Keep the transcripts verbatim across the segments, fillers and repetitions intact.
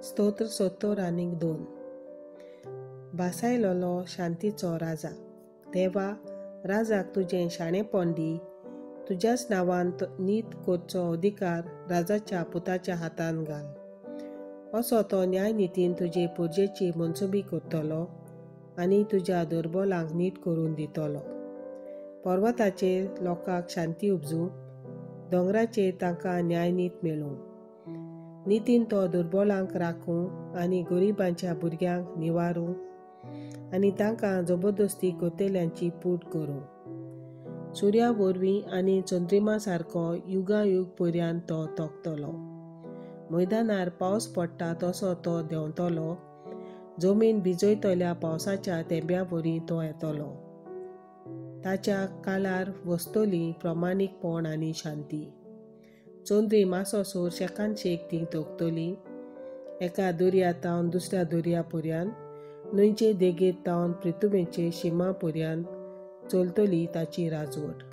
स्तोत्र सत्तर आनीक दोन. भासायलोलो शांतीचो राजा. देवा, राजाक तुजें शाणेपण दी. तुज्याच नांवान नीत करचो अधिकार राजाच्या पुताच्या हातान घाल. असो तो न्याय नितीन तुजे पुर्जेची मनसुबी करतलो आनी तुज्या दुर्बलांक नीट करून दितलो. पर्वताचेर लोकांक शांती उपजूं, दोंगराचेर तांकां न्याय नीत मेळूं. नितीन तो दुर्बलांक राखूं आनी गरिबांच्या भुरग्यांक निवारूं आनी तांकां जबरदस्ती करतेल्यांची पूट करूं. सुर्या वरवीं आनी चंद्रिमा सारको युगायुग पर्यंत तो तोखतलो. मैदानार पावस पडटा तसो तो देंवतलो. जमीन भिजयतल्या पावसाच्या तेंब्या वरी तो येतलो. ताच्या काळार वस्तली प्रमाणीकपण आनी शांती. चोंद्री मासोसोर शेकान शेक ती तोखतली. एका दर्यातावन दुसऱ्या दर्या पर्यंत, न्हंयचे देगेर तावन पृथ्वीचे शिमा पर्यंत चलतली ताची राजवट.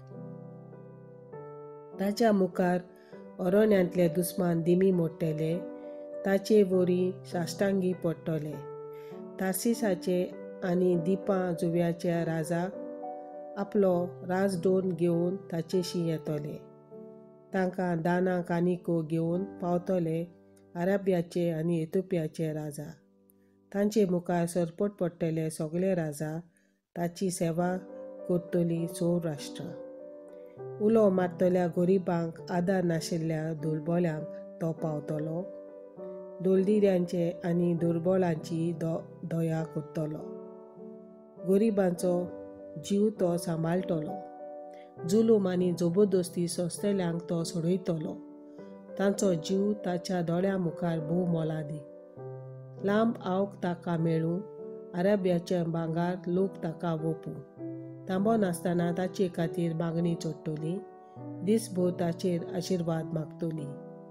ताच्या मुखार अरण्यांतले दुस्मान दिमी मोडटले. ताचे वरी साश्टांगी पडटले. तार्सिसाचे आनी दिपां जुव्याच्या राजाक आपलो राजदोन घेवन ताचेशी येतले. तांकां दानाक आनीक घेवन पावतले अराबियाचे आनी इथिओपियाचे राजा. तांचे मुखार सरपट पडटले सगळे राजा. ताची सेवा करतली चोर राष्ट्रां. उलो मारतल्या गरिबांक आदार नाशिल्ल्या दुर्बल्यांक तो पावतलो. दोलदिऱ्यांचे आनी दुर्बलांची दो दया करतलो. गरिबांचो जीव तो सांबाळटलो. जुलूम आनी जबरदस्ती सोंसतल्यांक तो सोडयतलो. तांचो जीव ताच्या दोळ्यां मुखार भोव मोलादी. लांब आवक ताका मेळूं, अराबियाचे भांगार लोक ताका ओपूं. तांबो नासतना ताचे खातीर मागणी चडटली. दिसभर ताचेर आशिर्वाद मागतली.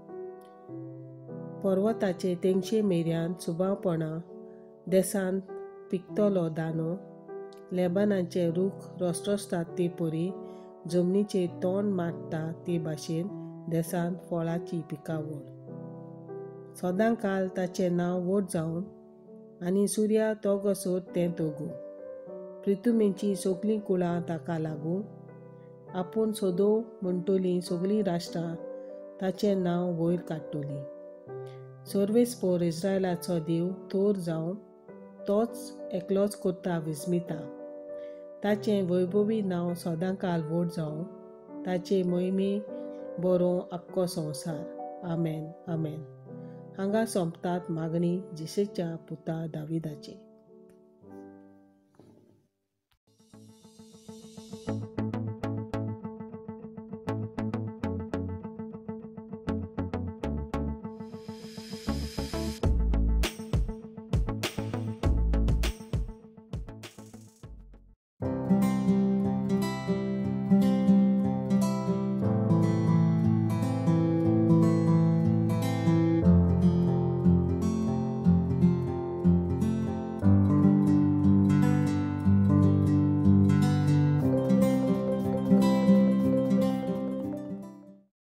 पर्वताचे तेंगशे मेऱ्यान सुबावपणां देसांत पिकतलो दानो. लेबानाचे रूख रोसरोसतात ते परी जमनीचेर तोंड मारता ते भाशेन देसांत फळाची पिकावळ. सदां काल ताचें नांव व्हड जावन आनी सुर्या तोगसर तें तोगूं. पृथ्वीची सगळीं कुळां ताका लागूं. आपूण सोदोव म्हणटलीं सगळीं राष्ट्रां ताचें नांव वयर काडटलीं. सर्वेस्पर इस्रायलाचो देव थोर जावन तोच एकलोच करता विस्मिता. ताचें वैभवी नांव सदांकाल व्हड जावन ताचे महिमे बरो आख्खो संवसार. आमेन आमेन. हांगा सोंपतात मागणी जेसेच्या पुता दाविदाचे.